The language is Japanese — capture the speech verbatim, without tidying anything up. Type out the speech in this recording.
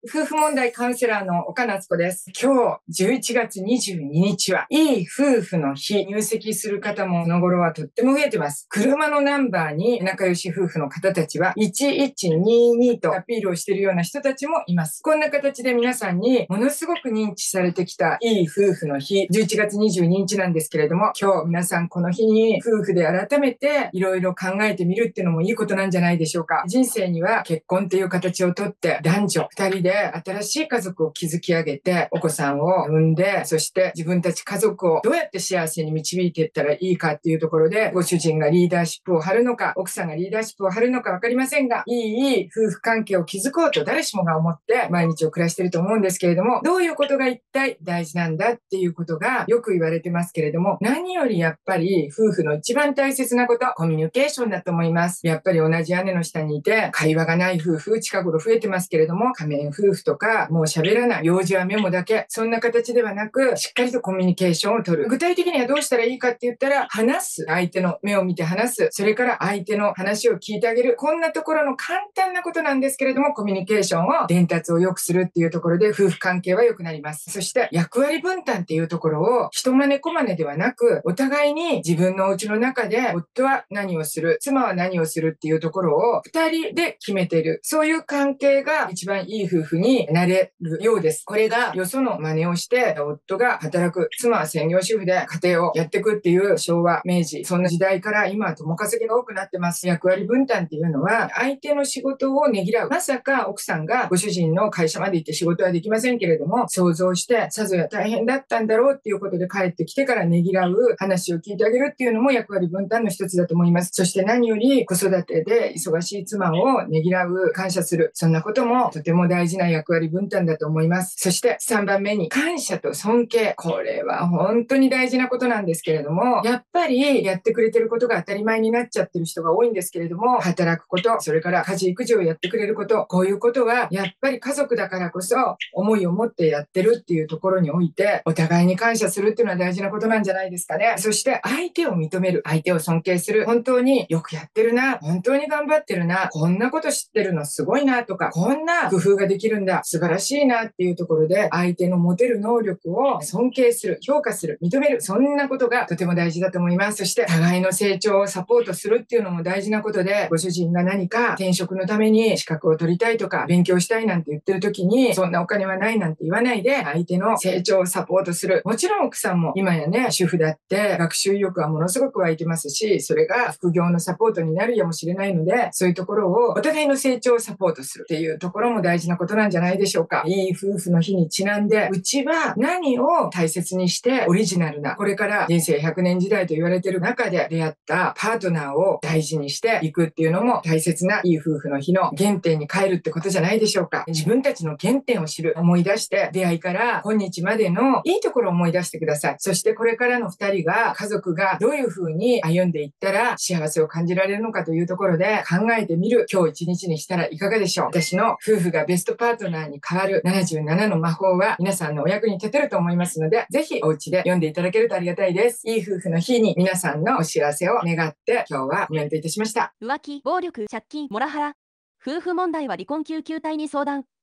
夫婦問題カウンセラーの岡夏子です。今日じゅういちがつにじゅうににちはいい夫婦の日。入籍する方もこの頃はとっても増えてます。車のナンバーに仲良し夫婦の方たちはいちいちににとアピールをしているような人たちもいます。こんな形で皆さんにものすごく認知されてきたいい夫婦の日。じゅういちがつにじゅうににちなんですけれども、今日皆さんこの日に夫婦で改めていろいろ考えてみるっていうのもいいことなんじゃないでしょうか。人生には結婚っていう形をとって男女ふたりで新しい家族を築き上げてお子さんを産んで、そして自分たち家族をどうやって幸せに導いていったらいいかっていうところで、ご主人がリーダーシップを張るのか、奥さんがリーダーシップを張るのかわかりませんが、いい夫婦関係を築こうと誰しもが思って毎日を暮らしていると思うんですけれども、どういうことが一体大事なんだっていうことがよく言われてますけれども、何よりやっぱり夫婦の一番大切なこと、コミュニケーションだと思います。やっぱり同じ屋根の下にいて会話がない夫婦、近頃増えてますけれども、仮面夫婦とか、もう喋らない、用事はメモだけ、そんな形ではなく、しっかりとコミュニケーションを取る。具体的にはどうしたらいいかって言ったら、話す。相手の目を見て話す。それから相手の話を聞いてあげる。こんなところの簡単なことなんですけれども、コミュニケーションを伝達を良くするっていうところで、夫婦関係は良くなります。そして、役割分担っていうところを、人真似小真似ではなく、お互いに自分のお家の中で、夫は何をする、妻は何をするっていうところを、二人で決めている。そういう関係が一番いい夫婦になれるようです。これがよその真似をして、夫が働く、妻は専業主婦で家庭をやっていくっていう昭和、明治、そんな時代から今は共稼ぎが多くなってます。役割分担っていうのは、相手の仕事をねぎらう。まさか奥さんがご主人の会社まで行って仕事はできませんけれども、想像して、さぞや大変だったんだろうっていうことで帰ってきてからねぎらう、話を聞いてあげるっていうのも役割分担の一つだと思います。そして何より子育てで忙しい妻をねぎらう、感謝する。そんなこともとても大事な役割分担だと思います。そしてさんばんめに感謝と尊敬。これは本当に大事なことなんですけれども、やっぱりやってくれてることが当たり前になっちゃってる人が多いんですけれども、働くこと、それから家事育児をやってくれること、こういうことはやっぱり家族だからこそ思いを持ってやってるっていうところにおいて、お互いに感謝するっていうのは大事なことなんじゃないですかね。そして相手を認める、相手を尊敬する。本当によくやってるな、本当に頑張ってるな、こんなこと知ってるのすごいなとか、こんな工夫ができるんだ、素晴らしいなっていうところで、相手の持てる能力を尊敬する、評価する、認める、そんなことがとても大事だと思います。そして互いの成長をサポートするっていうのも大事なことで、ご主人が何か転職のために資格を取りたいとか、勉強したいなんて言ってる時に、そんなお金はないなんて言わないで、相手の成長をサポートする。もちろん奥さんも今やね、主婦だって学習意欲はものすごく湧いてますし、それが副業のサポートになるやもしれないので、そういうところをお互いの成長をサポートするっていうところも大事なことなんじゃないでしょうか。いい夫婦の日にちなんで、うちは何を大切にしてオリジナルな、これから人生ひゃくねん時代と言われている中で出会ったパートナーを大事にしていくっていうのも大切ないい夫婦の日の原点に変えるってことじゃないでしょうか。自分たちの原点を知る、思い出して出会いから今日までのいいところを思い出してください。そしてこれからの二人が、家族がどういう風に歩んでいったら幸せを感じられるのかというところで考えてみる今日一日にしたらいかがでしょう。私の夫婦がベストパートナーに変わるななじゅうななの魔法は皆さんのお役に立てると思いますので、ぜひお家で読んでいただけるとありがたいです。いい夫婦の日に皆さんのお幸せを願って今日はコメントいたしました。 浮気、暴力、借金、モラハラ。夫婦問題は離婚救急隊に相談。